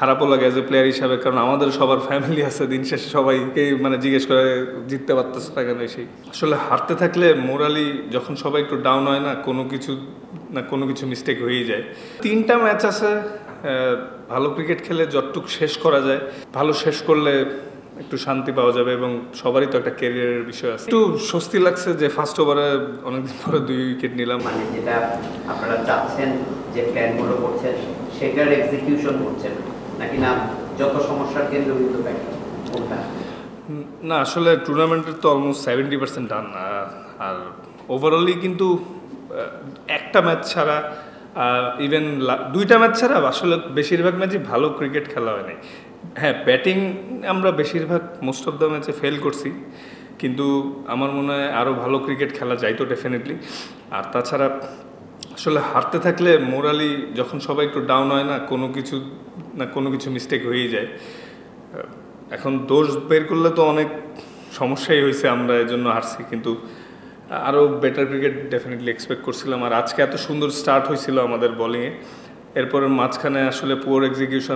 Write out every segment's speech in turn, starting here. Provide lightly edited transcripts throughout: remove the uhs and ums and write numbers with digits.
খারাপও লাগে as a player হিসাবে, কারণ আমাদের সবার ফ্যামিলি আছে, দিন শেষে সবাইকে মানে জিজ্ঞেস করে জিততে পারতেছে না কেন। সেই আসলে হারতে থাকলে মোরালি যখন সবাই একটু ডাউন হয় না, কোনো কিছু মিস্টেক হয়েই যায়। 3টা ম্যাচ আছে, ভালো ক্রিকেট খেলে যতটুকু শেষ করা যায়, ভালো শেষ করলে একটু শান্তি পাওয়া যাবে এবং সবারই তো একটা ক্যারিয়ারের বিষয় আছে। একটু স্বস্তি লাগছে যে ফার্স্ট ওভারে অনেকদিন পরে 2 উইকেট নিলাম। মানে যেটা আপনারা চাচ্ছেন, যে প্ল্যানগুলো করছেন সেটার এক্সিকিউশন করছেন নাকি না যত সমস্যার কেন্দ্রবিন্দু কোনটা? না, আসলে টুর্নামেন্টের তো অলমোস্ট 70% ডান, আর ওভারঅলি কিন্তু একটা ম্যাচ ছাড়া, ইভেন 2টা ম্যাচ ছাড়া আসলে বেশিরভাগ ম্যাচই ভালো ক্রিকেট খেলা হয়নি। হ্যাঁ, ব্যাটিং আমরা বেশিরভাগ মোস্ট অফ দ্য ম্যাচে ফেল করছি, কিন্তু আমার মনে হয় আরও ভালো ক্রিকেট খেলা যাইতো ডেফিনেটলি। আর তাছাড়া আসলে হারতে থাকলে মোরালি যখন সবাই একটু ডাউন হয় না, কোনো কিছু মিস্টেক হয়েই যায়। এখন দোষ বের করলে তো অনেক সমস্যাই হয়েছে, আমরা এর জন্য হারছি, কিন্তু আরও বেটার ক্রিকেট ডেফিনেটলি এক্সপেক্ট করছিলাম। আর আজকে এত সুন্দর স্টার্ট হয়েছিল আমাদের বোলিংয়ে, এরপরে মাঝখানে আসলে পুয়ার এক্সিকিউশন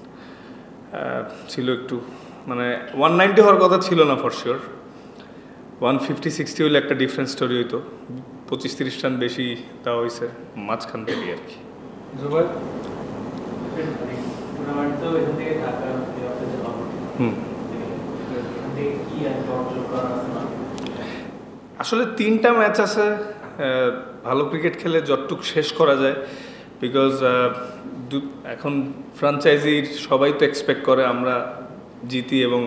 ছিল একটু, মানে 190 হওয়ার কথা ছিল না ফর শিওর, 150-60 হলে একটা ডিফারেন্ট স্টোরি হইতো। 25-30 রান বেশি দেওয়া হয়েছে মাঝখান থেকে আর কি। আসলে 3টা ম্যাচ আছে, ভালো ক্রিকেট খেলে যতটুকু শেষ করা যায়, বিকজ এখন ফ্র্যাঞ্চাইজির সবাই তো এক্সপেক্ট করে আমরা জিতি, এবং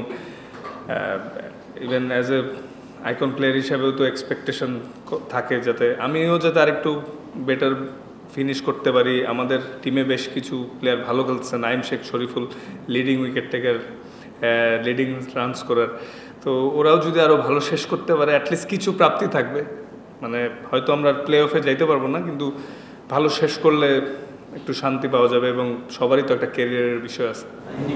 even as a icon player হিসাবেও তো এক্সপেকটেশন থাকে যাতে আমিও যাতে আরেকটু বেটার ফিনিশ করতে পারি। আমাদের টিমে বেশ কিছু প্লেয়ার ভালো খেলছে, Naim Sheikh, Shoriful leading wicket taker, leading runs করার, তো ওরাও যদি আরও ভালো শেষ করতে পারে অ্যাটলিস্ট কিছু প্রাপ্তি থাকবে। মানে হয়তো আমরা প্লে অফে যাইতে পারবো না, কিন্তু ভালো শেষ করলে একটু শান্তি পাওয়া যাবে এবং সবারই তো একটা ক্যারিয়ারের বিষয় আছে।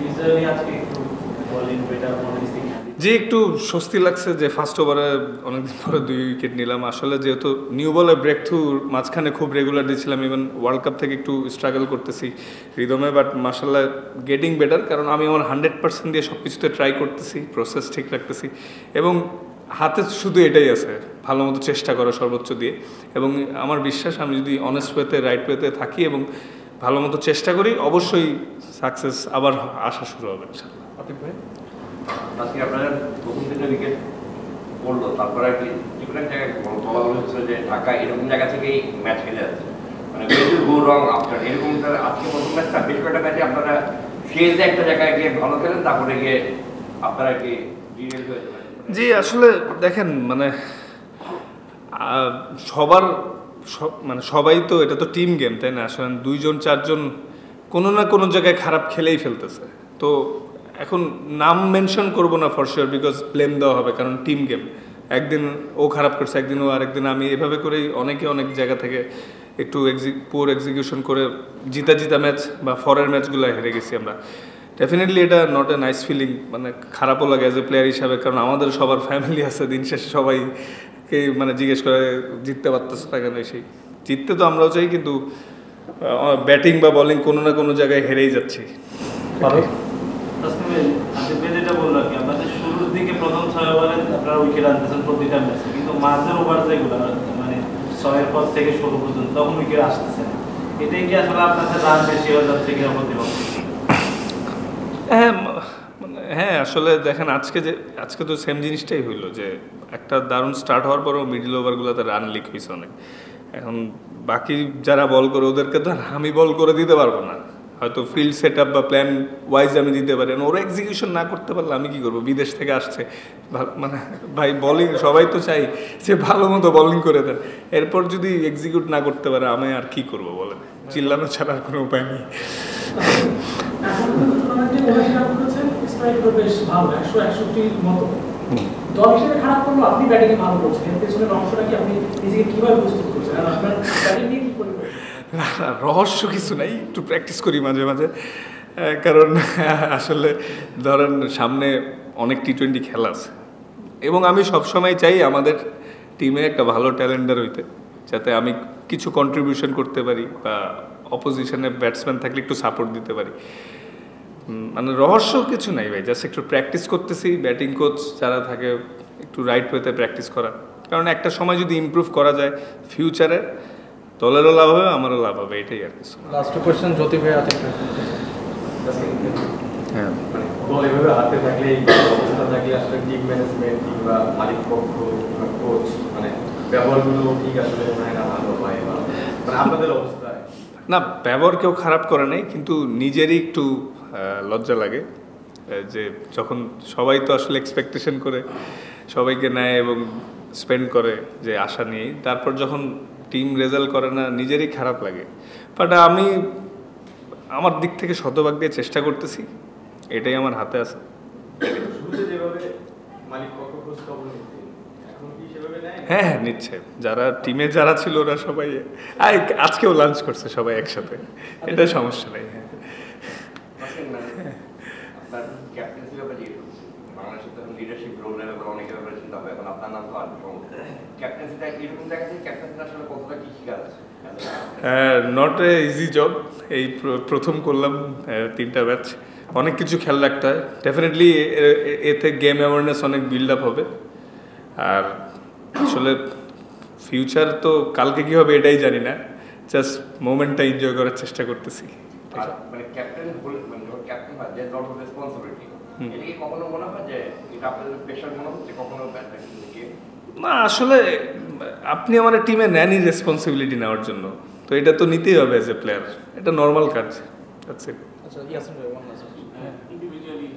জি, একটু স্বস্তি লাগছে যে ফার্স্ট ওভারে অনেকদিন পরে 2 উইকেট নিলাম। আসলে যেহেতু নিউ বলে ব্রেক থ্রু মাঝখানে খুব রেগুলার দিয়েছিলাম, ইভেন ওয়ার্ল্ড কাপ থেকে একটু স্ট্রাগল করতেছি রিদমে, বাট মাশাআল্লাহ গেটিং বেটার, কারণ আমি আমার 100% দিয়ে সব কিছুতে ট্রাই করতেছি, প্রসেস ঠিক রাখতেছি, এবং হাতে শুধু এটাই আছে, ভালো মতো চেষ্টা করা সর্বোচ্চ দিয়ে। এবং আমার বিশ্বাস আমি যদি অনেস্ট ওয়েতে, রাইট ওয়েতে থাকি এবং ভালো মতো চেষ্টা করি, অবশ্যই সাকসেস আবার আসা শুরু হবে ইনশাআল্লাহ। আতিক ভাই, আজকে আপনারা প্রথম দিনে উইকেট পড়লো, তারপরে আর কি ডিফারেন্ট জায়গায় বলা হচ্ছে যে ঢাকা এরকম জায়গা থেকেই ম্যাচ খেলে যাচ্ছে, মানে গো রং আফটার এরকম। আজকে প্রথম ম্যাচটা বেশ কয়েকটা ম্যাচে আপনারা ফেজে একটা জায়গায় গিয়ে ভালো খেলেন, তারপরে গিয়ে আপনারা কি ডিরেল হয়ে যাবেন? জি, আসলে দেখেন, মানে সবাই তো, এটা তো টিম গেম, তাই না? আসলে 2-4 কোনো না কোনো জায়গায় খারাপ খেলেই ফেলতেছে, তো এখন নাম মেনশন করব না ফর শিওর, বিকজ ব্লেম দেওয়া হবে, কারণ টিম গেম। একদিন ও খারাপ করছে, একদিন ও, আরেকদিন আমি, এভাবে করেই অনেক জায়গা থেকে একটু পুয়ার এক্সিকিউশন করে জিতা ম্যাচ বা ফরের ম্যাচগুলো হেরে গেছি আমরা। ডেফিনেটলি এটা নট এ নাইস ফিলিং, মানে খারাপও লাগে অ্যাজ এ প্লেয়ার হিসাবে, কারণ আমাদের সবার ফ্যামিলি আছে, দিন শেষে সবাইকে মানে জিজ্ঞেস করে জিততে পারতেছে না কেন। সেই জিততে তো আমরাও চাই, কিন্তু ব্যাটিং বা বোলিং কোনো না কোনো জায়গায় হেরেই যাচ্ছি। যেটা বললো কি, আমাদের শুরুর দিকে প্রথম 6 ওভারে আপনারা উইকেট আনতেছেন প্রতিটা ম্যাচে, কিন্তু মাঝের ওভার যেগুলো মানে 6-এর পর থেকে 16 পর্যন্ত তখন উইকেট আসতেছে না। এটাই কি আসলে আপনাদের রান বেশি হয়ে যাচ্ছে কিনা প্রতিপক্ষ? হ্যাঁ, আসলে দেখেন আজকে তো সেম জিনিসটাই হইলো, যে একটা দারুণ স্টার্ট হওয়ার পরেও মিডল ওভারগুলোতে রান লিক হয়েছে অনেক। এখন বাকি যারা বল করে ওদেরকে তো আমি বল করে দিতে পারবো না, হয়তো ফিল্ড সেট আপ বা প্ল্যান ওয়াইজ আমি দিতে পারি, ওরা এক্সিকিউশন না করতে পারলে আমি কি করবো? বিদেশ থেকে আসছে, মানে ভাই বোলিং সবাই তো চাই যে ভালো মতো বোলিং করে দেন, এরপর যদি এক্সিকিউট না করতে পারে আমি আর কি করবো বলেন? চিল্লানো ছাড়া আর কোনো উপায় নেই। রহস্য কিছু নাই, একটু প্র্যাকটিস করি মাঝে মাঝে, কারণ আসলে ধরেন সামনে অনেক টি-20 খেলা আছে, এবং আমি সবসময় চাই আমাদের টিমে একটা ভালো ট্যালেন্টার হইতে, যাতে আমি কিছু কন্ট্রিবিউশন করতে পারি বা অপোজিশনে ব্যাটসম্যান থাকলে একটু সাপোর্ট দিতে পারি। মানে রহস্য কিছু নাই ভাই, জাস্ট একটু প্র্যাকটিস করতেছি, ব্যাটিং কোচ যারা থাকে একটু রাইট ওয়েতে প্র্যাকটিস করা, কারণ একটা সময় যদি ইমপ্রুভ করা যায় ফিউচারে দলেরও লাভ হবে, আমারও লাভ হবে, এটাই আর কিছু। লাস্ট কোশ্চেন জ্যোতি ভাই হাতে। হ্যাঁ, দল এভাবে হাতে থাকলে, এই অবস্থা থাকলে আসলে টিম ম্যানেজমেন্ট কিংবা মালিক পক্ষ কিংবা কোচ মানে ব্যবহারগুলো ঠিক আসলে মনে হয় না ভালো হয়, বা মানে আপনাদের অবস্থায়? না, ব্যবহার কেউ খারাপ করে নাই, কিন্তু নিজেরই একটু লজ্জা লাগে যে যখন সবাই তো আসলে এক্সপেকটেশন করে সবাইকে নেয় এবং স্পেন্ড করে যে আশা নিয়েই, তারপর যখন টিম রেজাল্ট করে না নিজেরই খারাপ লাগে। বাট আমি আমার দিক থেকে শতভাগ দিয়ে চেষ্টা করতেছি, এটাই আমার হাতে আছে। হ্যাঁ হ্যাঁ, নিচ্ছে। যারা টিমে যারা ছিল ওরা সবাই আজকেও লাঞ্চ করছে সবাই একসাথে, এটা সমস্যা নেই। হ্যাঁ, আপনার ক্যাপ্টেন্সি ব্যাপারে বাংলাদেশের তো লিডারশিপ রোলের ব্যাপারে অনেকের ব্যাপারে চিন্তা হবে, এখন আপনার নাম তো আর ক্যাপ্টেন্সিটা এরকম জায়গা থেকে ক্যাপ্টেন্সি আসলে কতটা কি শিকার আছে? Not a easy job. এই প্রথম করলাম 3টা ম্যাচ, অনেক কিছু খেয়াল রাখতে হয়। ডেফিনেটলি এতে গেম অ্যাওয়ারনেস অনেক বিল্ড আপ হবে। আর আসলে ফিউচার তো কালকে কি হবে এটাই জানি না, জাস্ট মোমেন্টটা এনজয় করার চেষ্টা করতেছি। মানে ক্যাপ্টেন বলে, মানে যখন ক্যাপ্টেন হয় যে লট অফ রেসপন্সিবিলিটি, এটা কি কখনো মনে হয় যে এটা আপনাদের প্রেশার মনে হচ্ছে কখনো ব্যাটম্যান থেকে? না, আসলে আপনি আমার টিমে নেনই রেসপন্সিবিলিটি নেওয়ার জন্য, তো এটা তো নিতেই হবে এজ এ প্লেয়ার, এটা নর্মাল কাজ। আচ্ছা, ইয়াসিন ভাই ওয়ান লাস্ট। ইন্ডিভিজুয়ালি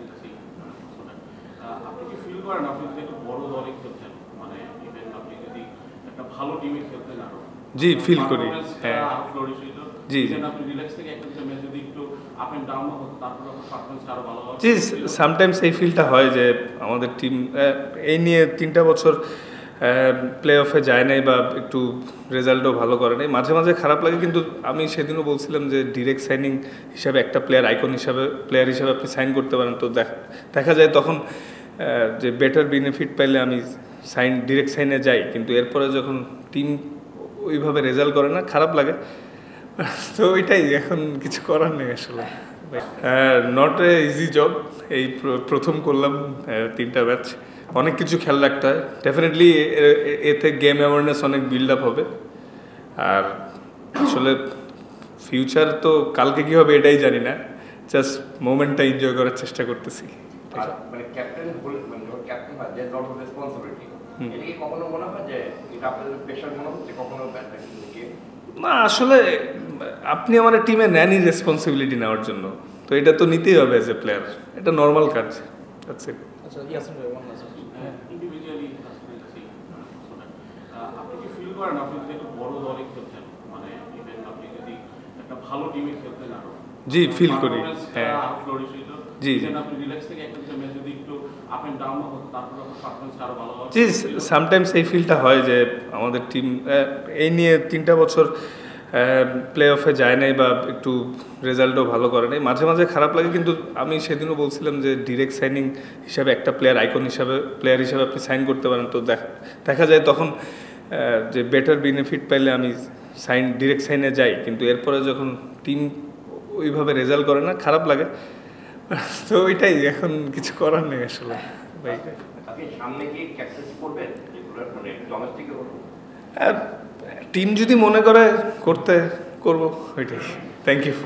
আপনি কি ফিল করেন আপনি যদি একটা বড় দলে খেলতেন, মানে ইভেন আপনি যদি একটা ভালো টিমে খেলতেন আরো? জি, ফিল করি। হ্যাঁ, জি, আপনি রিল্যাক্স থেকে একটা ম্যাচ যদি একটু আপ এন্ড ডাউন হতো, তারপর আপনার পারফরম্যান্স আরো ভালো হবে। জি, সামটাইমস এই ফিলটা হয় যে আমাদের টিম এই নিয়ে 3টা বছর প্লে অফে যায় নাই বা একটু রেজাল্টও ভালো করে নাই, মাঝে মাঝে খারাপ লাগে। কিন্তু আমি সেদিনও বলছিলাম যে ডিরেক্ট সাইনিং হিসাবে একটা প্লেয়ার আইকন হিসাবে প্লেয়ার হিসাবে আপনি সাইন করতে পারেন, তো দেখা যায় তখন যে বেটার বেনিফিট পাইলে আমি ডিরেক্ট সাইনে যাই। কিন্তু এরপরে যখন টিম ওইভাবে রেজাল্ট করে না খারাপ লাগে, তো ওইটাই, এখন কিছু করার নেই আসলে। Not a easy job. এই প্রথম করলাম 3টা ম্যাচ, অনেক কিছু খেয়াল রাখতে হয়। ডেফিনেটলি এতে গেম অ্যাওয়ারনেস অনেক বিল্ড আপ হবে। আর আসলে ফিউচার তো কালকে কি হবে এটাই জানি না, জাস্ট মোমেন্টটা এনজয় করার চেষ্টা করতেছি। মানে ক্যাপ্টেন বলে, মানে যখন ক্যাপ্টেন হয় যে লট অফ রেসপন্সিবিলিটি, এটা কি কখনো মনে হয় যে এটা আপনাদের প্রেশার মনে হচ্ছে কখনো ব্যাটম্যান থেকে? না, আসলে আপনি আমার টিমে নেনই রেসপন্সিবিলিটি নেওয়ার জন্য, তো এটা তো নিতেই হবে এজ এ প্লেয়ার, এটা নর্মাল কাজ। আচ্ছা, ইয়াসিন ভাই ওয়ান লাস্ট। ইন্ডিভিজুয়ালি আপনি কি ফিল করেন আপনি যদি একটা বড় দলে খেলতেন, মানে ইভেন আপনি যদি একটা ভালো টিমে খেলতেন আরো? জি, ফিল করি। হ্যাঁ, জি, আপনি রিল্যাক্স থেকে একটা ম্যাচ যদি একটু আপ এন্ড ডাউন হতো, তারপর আপনার পারফরম্যান্স আরো ভালো হবে। জি, সামটাইমস এই ফিলটা হয় যে আমাদের টিম এই নিয়ে 3টা বছর প্লে অফে যায় নাই বা একটু রেজাল্টও ভালো করে নাই, মাঝে মাঝে খারাপ লাগে। কিন্তু আমি সেদিনও বলছিলাম যে ডিরেক্ট সাইনিং হিসাবে একটা প্লেয়ার আইকন হিসাবে প্লেয়ার হিসাবে আপনি সাইন করতে পারেন, তো দেখা যায় তখন যে বেটার বেনিফিট পাইলে আমি ডিরেক্ট সাইনে যাই। কিন্তু এরপরে যখন টিম ওইভাবে রেজাল্ট করে না খারাপ লাগে, তো ওইটাই, এখন কিছু করার নেই আসলে। আপনি সামনে কি ক্যাপ্টেন্সি করবেন মানে ডোমেস্টিকে? টিম যদি মনে করে করতে, করবো, ওইটাই। Thank you.